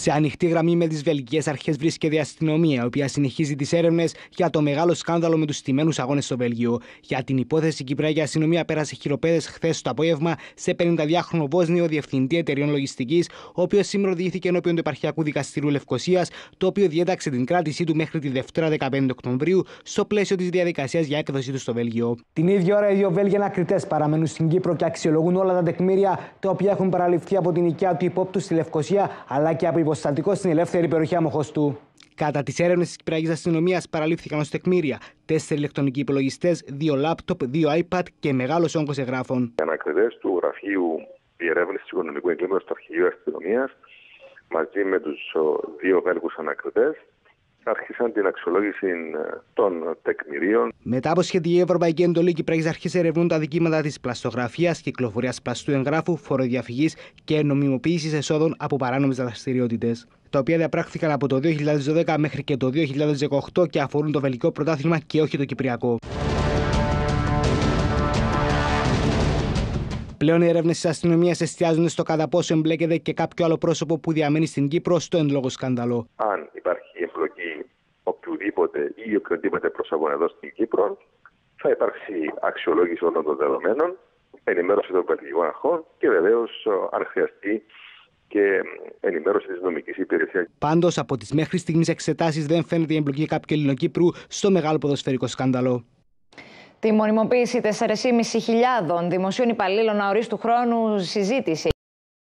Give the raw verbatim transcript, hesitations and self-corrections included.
Σε ανοιχτή γραμμή με τις βελγικές αρχές βρίσκεται η αστυνομία, η οποία συνεχίζει τις έρευνες για το μεγάλο σκάνδαλο με τους στημένους αγώνες στο Βέλγιο. Για την υπόθεση, η Κυπριακή αστυνομία πέρασε χειροπέδες χθες το απόγευμα σε πενηνταδυάχρονο Βόσνιο διευθυντή εταιρεών λογιστικής, ο οποίος σήμερα οδηγήθηκε ενώπιον του Επαρχιακού Δικαστηρίου Λευκωσίας, το οποίο διέταξε την κράτησή του μέχρι τη Δευτέρα δεκαπέντε Οκτωβρίου, στο πλαίσιο της διαδικασίας για έκδοσή του στο Βέλγιο. Την ίδια ώρα, οι δύο Βέλγοι ανακριτές παραμένουν στην Κύπρο και αξιολογούν όλα τα τεκμήρια τα οποία έχουν παραληφθεί από την οικιά του υπόπτου στη Λευκωσία, αλλά και από υποστατικό στην ελεύθερη περιοχή Αμοχωστού. Κατά τις έρευνες της Κυπριακής αστυνομίας, παραλήφθηκαν ως τεκμήρια τέσσερις ηλεκτρονικοί υπολογιστές, δύο λάπτοπ, δύο iPad και μεγάλος όγκος εγγράφων. Οι ανακριτές του Γραφείου Διερεύνησης Οικονομικού Εγκλήματος του Αρχηγείου Αστυνομίας, μαζί με τους δύο Βέλγους ανακριτές, άρχισαν την αξιολόγηση των τεκμηρίων. Μετά από σχετική ευρωπαϊκή εντολή, οι Κυπριακές αρχές ερευνούν τα δικήματα της πλαστογραφίας, κυκλοφορίας πλαστού εγγράφου, φοροδιαφυγής και νομιμοποίησης εσόδων από παράνομες δραστηριότητες, τα οποία διαπράχθηκαν από το δύο χιλιάδες δώδεκα μέχρι και το δύο χιλιάδες δεκαοκτώ και αφορούν το βελγικό πρωτάθλημα και όχι το κυπριακό. Πλέον οι έρευνες της αστυνομίας εστιάζουν στο κατά πόσο εμπλέκεται και κάποιο άλλο πρόσωπο που διαμένει στην Κύπρο στο εν λόγω σκάνδαλο. Αν υπάρχει εμπλοκή οποιοδήποτε ή οποιοδήποτε πρόσωπο εδώ στην Κύπρο, θα υπάρξει αξιολόγηση όλων των δεδομένων, ενημέρωση των βελγικών αρχών και βεβαίως, αν χρειαστεί, και ενημέρωση της νομικής υπηρεσίας. Πάντως, από τις μέχρι στιγμής εξετάσεις δεν φαίνεται η εμπλοκή κάποιου Ελληνοκύπρου στο μεγάλο ποδοσφαιρικό σκάνδαλο. Τη μονιμοποίηση τεσσάρες χιλιάδες πεντακόσιων δημοσίων υπαλλήλων αορίστου χρόνου συζήτηση